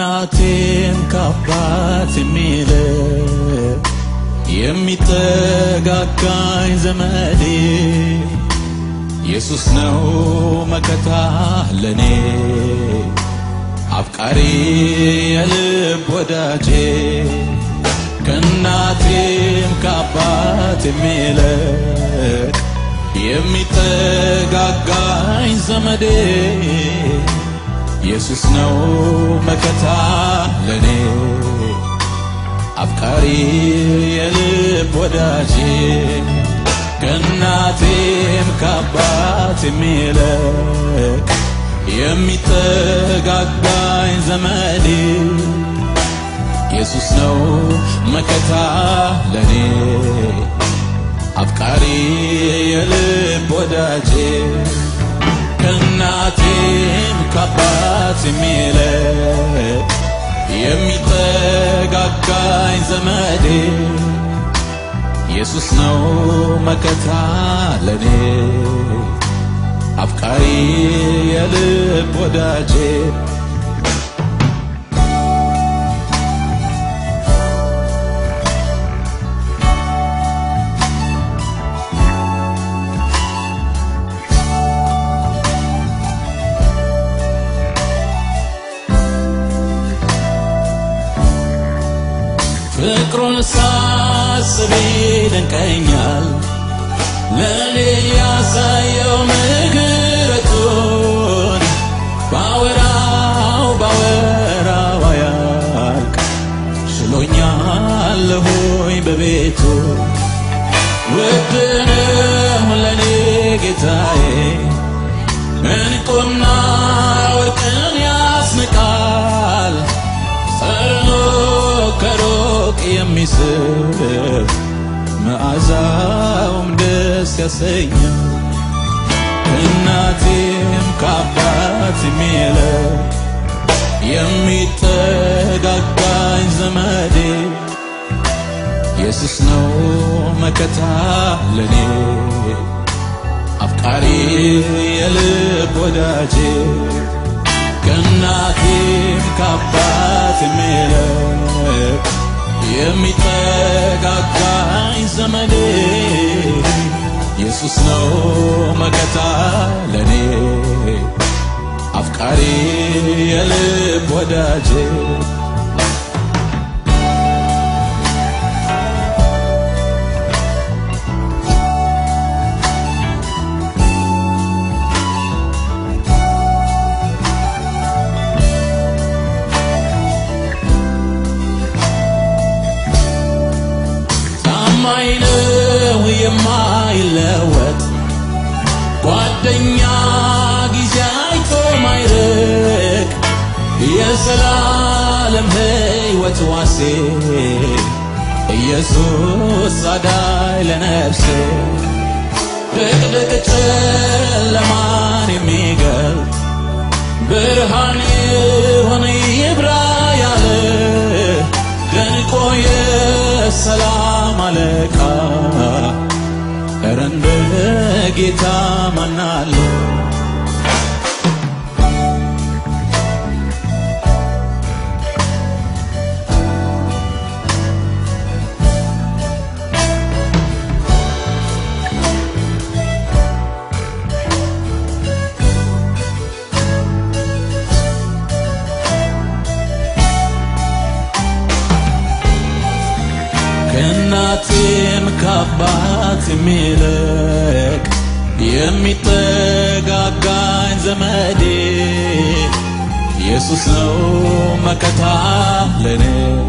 ከናቴም ከአባት የሚልቅ የሚጠጋጋኝ ዘመዴ ኢየሱስ ነው መከታ ለኔ አፍቃሪ የልብ ወዳጄ ከናቴም ከአባት የሚልቅ የሚጠጋጋኝ ዘመዴ ኢየሱስ ነው መከታ ለኔ አፍቃሪ የልብ ወዳጄ ከናቴም ከአባት የሚልቅ የሚጠጋጋኝ ዘመዴ ኢየሱስ ነው መከታ ለኔ አፍቃሪ የልብ ወዳጄ ከናቴም ከአባት የሚልቅ የሚጠጋጋኝ ዘመዴ ኢየሱስ ነው መከታ ለኔ አፍቃሪ የልብ ወዳጄ ፍቅሩን ሳስብ ይደንቀኛል ለኔ ያሳየው ምሕረቱን ባወራው አያልቅ ችሎኛል ሆይ በቤቱ ውድ ነው ለኔ ጌታዬ እንቁና ወርቅን ያስንቃል ጸሎ ከሩቅ የሚስብ መዓዛውም ደስ ያሰኛል ከናቴም ከአባት የሚልቅ የሚጠጋጋኝ ዘመዴ ኢየሱስ ነው መከታ ለኔ አፍቃሪ የልብ ወዳጄ ከናቴም ከአባት የሚልቅ የሚጠጋጋኝ ዘመዴ ኢየሱስ ነው መከታ ለኔ አፍቃሪ የልብ ወዳጄ ማይነው የማይለወጥ ጓደኛ ጊዜ አይቶ ማይርቅ የዘላለም ሕይወት ዋሴ ኢየሱስ አዳኝ ለነፍሴ ድቅድቅ ጨለማን የሚገልጥ ብርሃን የሆነ ይብራ ያለ ደንቆ የሰላም አለቃ ኧረ እንደ ጌታ ማን አለ ከናቴም ከአባት የሚልቅ የሚጠጋጋኝ ዘመዴ ኢየሱስ ነው መከታ ለኔ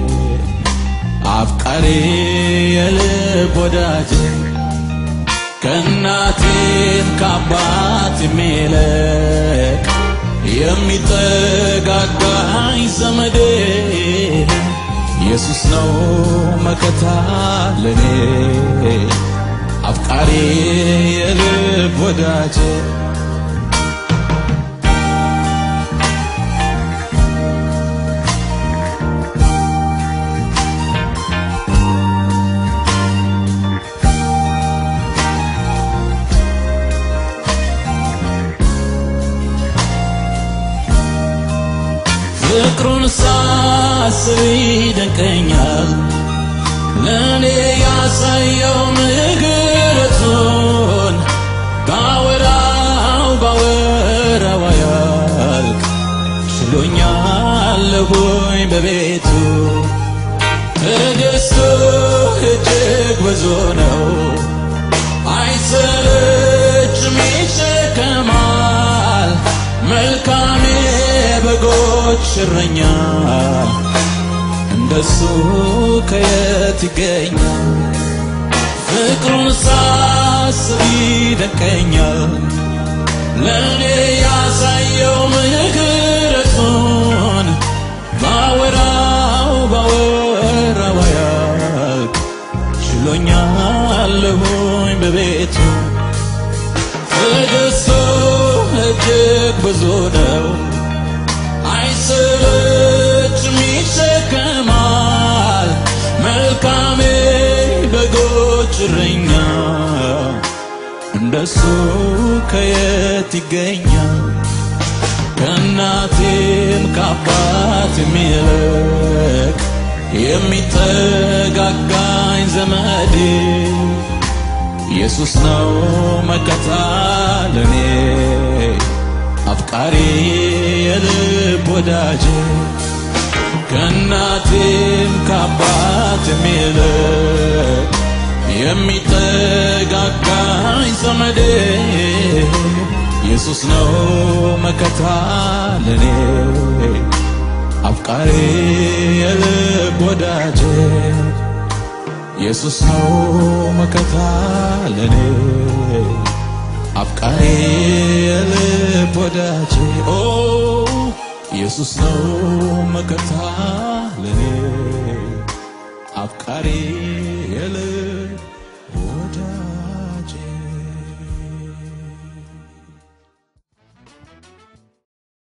አፍቃሪ የልብ ወዳጄ ከናቴም ከአባት የሚልቅ የሚጠጋጋኝ ዘመዴ ኢየሱስ ነው መከታ ለኔ አፍቃሪ የልብ ወዳጄ ፍቅሩን ሳስብ ይደንቀኛል ለኔ ያሳየው ምሕረቱን ባወራው ያልቅ ችሎኛል ሆይ በቤቱ ትዕግስቱ እጅግ ብዙ ነው አይሰለችም ይሸከማል መልካም የበጎች እረኛ እንደሱ ከየት ይገኛል ፍቅሩን ሳስብ ይደንቀኛል ለኔ ያሳየው ምሕረቱን ባወራው ያልቅ ችሎኛል ሆይ በቤቱ ትዕግስቱ እጅግ ብዙ ነው አይሰለችም ይሸከማል መልካም በጎች እረኛ እንደሱ ከየት ይገኛል ከእናቴም ከአባቴም ይልቅ የሚጠጋጋኝ ዘመዴ ኢየሱስ ነው መከታ ለኔ አፍቃሪ የልብ ወዳጄ ከእናቴም ከአባቴም ይልቅ የሚጠጋጋኝ ዘመዴ ኢየሱስ ነው መከታ ለኔ አፍቃሪ የልብ ወዳጄ ኢየሱስ ነው መከታ ለኔ አፍቃሪ የልብ ወዳጄ ኦ ኢየሱስ ነው መከታ ለኔ አፍቃሪ የልብ